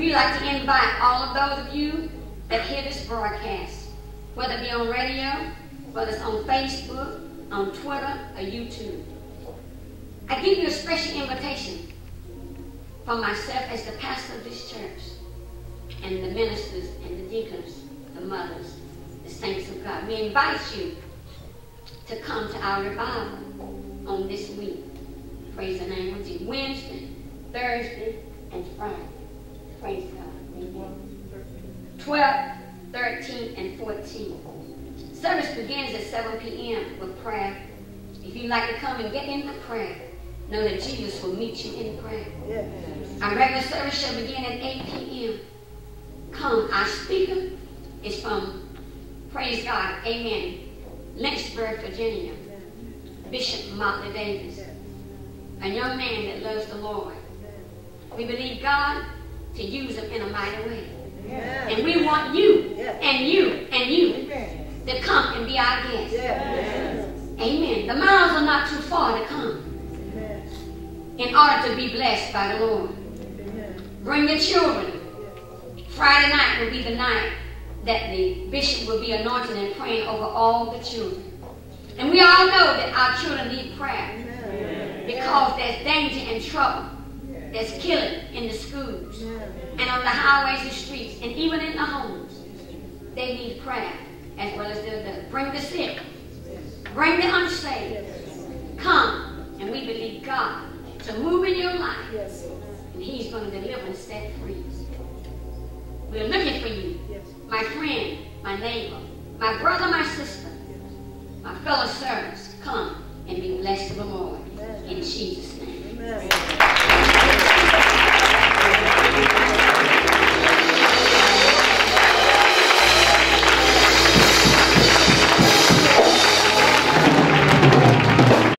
we'd like to invite all of those of you that hear this broadcast, whether it be on radio, whether it's on Facebook, on Twitter, or YouTube. I give you a special invitation from myself as the pastor of this church, and the ministers and the deacons, the mothers, the saints of God. We invite you to come to our revival on this week. Praise the name of Jesus. Wednesday, Thursday, and Friday. Praise God. 12th, 13th, and 14th. Service begins at 7 p.m. with prayer. If you'd like to come and get into prayer, know that Jesus will meet you in prayer. Yeah. Our regular service shall begin at 8 p.m. Come. Our speaker is from, praise God, amen, Lynchburg, Virginia, Bishop Motley Davis, a young man that loves the Lord. We believe God to use him in a mighty way. Yeah. And we want you, and you, and you to come and be our guest. Yeah. Amen. The miles are not too far to come in order to be blessed by the Lord. Bring your children. Friday night will be the night that the bishop will be anointing and praying over all the children. And we all know that our children need prayer because there's danger and trouble. There's killing in the schools and on the highways and streets and even in the homes. They need prayer as well as the bring the sick, bring the unsaved. Come, and we believe God to move in your life, and he's going to deliver and set free. We're looking for you, my friend, my neighbor, my brother, my sister, my fellow servants. Come and be blessed of the Lord in Jesus' name. Amen.